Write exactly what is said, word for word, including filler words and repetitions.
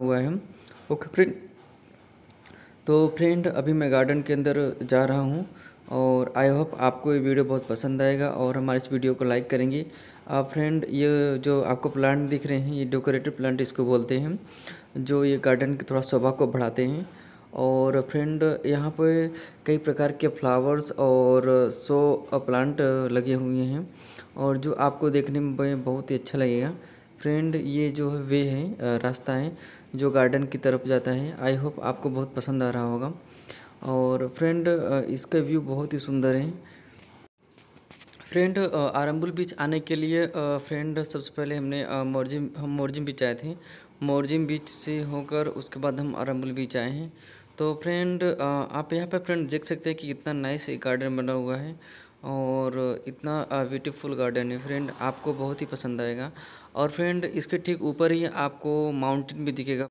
हुआ है। Okay friend, तो फ्रेंड अभी मैं गार्डन के अंदर जा रहा हूँ और आई होप आपको ये वीडियो बहुत पसंद आएगा और हमारे इस वीडियो को लाइक करेंगे। आप फ्रेंड, ये जो आपको प्लांट दिख रहे हैं ये डेकोरेटिव प्लांट इसको बोलते हैं, जो ये गार्डन की थोड़ा शोभा को बढ़ाते हैं। और फ्रेंड यहाँ पे कई प्रकार के फ्लावर्स और शो प्लांट लगे हुए हैं और जो आपको देखने में बहुत ही अच्छा लगेगा। फ्रेंड, ये जो है वे है, रास्ता है जो गार्डन की तरफ जाता है। आई होप आपको बहुत पसंद आ रहा होगा। और फ्रेंड, इसका व्यू बहुत ही सुंदर है। फ्रेंड, आरंबुल बीच आने के लिए फ्रेंड सबसे पहले हमने मोरजिम हम मोरजिम बीच आए थे। मोरजिम बीच से होकर उसके बाद हम आरंबुल बीच आए हैं। तो फ्रेंड, आप यहाँ पर फ्रेंड देख सकते हैं कि कितना नाइस एक गार्डन बना हुआ है और इतना ब्यूटीफुल गार्डन है फ्रेंड, आपको बहुत ही पसंद आएगा। और फ्रेंड, इसके ठीक ऊपर ही आपको माउंटेन भी दिखेगा।